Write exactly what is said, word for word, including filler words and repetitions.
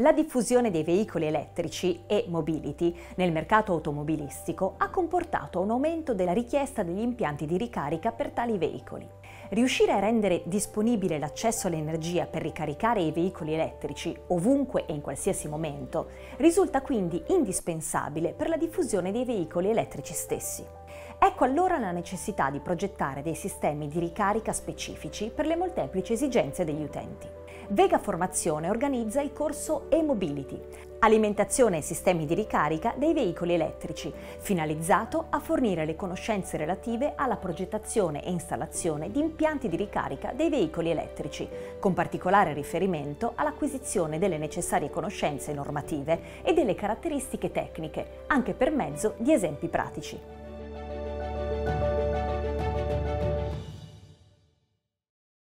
La diffusione dei veicoli elettrici e mobility nel mercato automobilistico ha comportato un aumento della richiesta degli impianti di ricarica per tali veicoli. Riuscire a rendere disponibile l'accesso all'energia per ricaricare i veicoli elettrici ovunque e in qualsiasi momento risulta quindi indispensabile per la diffusione dei veicoli elettrici stessi. Ecco allora la necessità di progettare dei sistemi di ricarica specifici per le molteplici esigenze degli utenti. Vega Formazione organizza il corso e-Mobility, alimentazione e sistemi di ricarica dei veicoli elettrici, finalizzato a fornire le conoscenze relative alla progettazione e installazione di impianti di ricarica dei veicoli elettrici, con particolare riferimento all'acquisizione delle necessarie conoscenze normative e delle caratteristiche tecniche, anche per mezzo di esempi pratici.